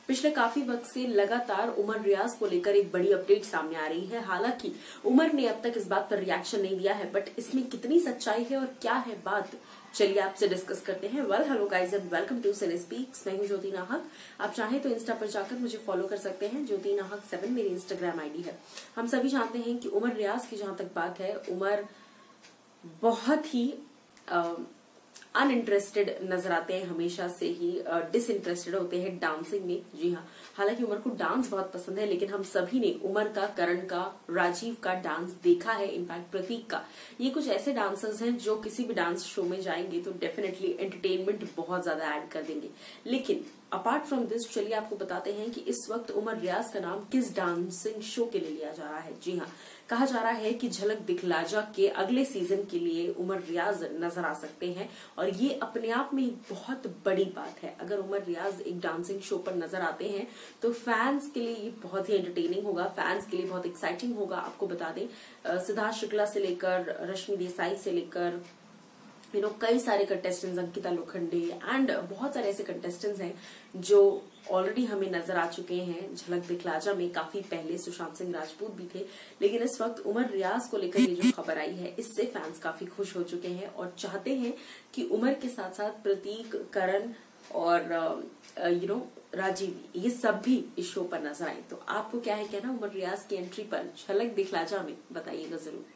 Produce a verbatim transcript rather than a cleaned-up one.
पिछले काफी वक्त से लगातार उमर रियाज को लेकर एक बड़ी अपडेट सामने आ रही है। हालांकि उमर ने अब तक इस बात पर रिएक्शन नहीं दिया है, बट इसमें कितनी सच्चाई है और क्या है बात, चलिए आपसे डिस्कस करते हैं। Well hello guys and welcome to cine speaks. मैं हूं ज्योति नाहक। आप चाहें तो इंस्टा पर जाकर मुझे फॉलो कर सकते हैं। ज्योति नाहक सेवन मेरी इंस्टाग्राम आईडी है। हम सभी जानते हैं कि उमर रियाज की जहां तक बात है, उमर बहुत ही अनइंटरेस्टेड नजर आते हैं, हमेशा से ही डिसइंटरेस्टेड होते हैं डांसिंग में। जी हाँ, हालांकि उमर को डांस बहुत पसंद है, लेकिन हम सभी ने उमर का, करण का, राजीव का डांस देखा है, इनफैक्ट प्रतीक का। ये कुछ ऐसे डांसर्स हैं जो किसी भी डांस शो में जाएंगे तो डेफिनेटली एंटरटेनमेंट बहुत ज्यादा ऐड कर देंगे। लेकिन अपार्ट फ्रॉम दिस, चलिए आपको बताते हैं कि इस वक्त उमर रियाज का नाम किस डांसिंग शो के लिए लिया जा रहा है। जी हाँ, कहा जा रहा है कि झलक दिखला जा के अगले सीजन के लिए उमर रियाज नजर आ सकते हैं, और ये अपने आप में एक बहुत बड़ी बात है। अगर उमर रियाज एक डांसिंग शो पर नजर आते हैं तो फैंस के लिए ये बहुत ही एंटरटेनिंग होगा, फैंस के लिए बहुत एक्साइटिंग होगा। आपको बता दें, सिद्धार्थ शुक्ला से लेकर रश्मि देसाई से लेकर यू नो कई सारे कंटेस्टेंट्स, अंकिता लोखंडे एंड बहुत सारे ऐसे कंटेस्टेंट्स हैं जो ऑलरेडी हमें नजर आ चुके हैं। झलक दिखला जा में काफी पहले सुशांत सिंह राजपूत भी थे, लेकिन इस वक्त उमर रियाज को लेकर ये जो खबर आई है, इससे फैंस काफी खुश हो चुके हैं और चाहते हैं कि उमर के साथ साथ प्रतीक, करण और यू नो राजीव, ये सब भी इस शो पर नजर आए। तो आपको क्या है कहना उमर रियाज की एंट्री पर झलक दिखला जा में, बताइएगा जरूर।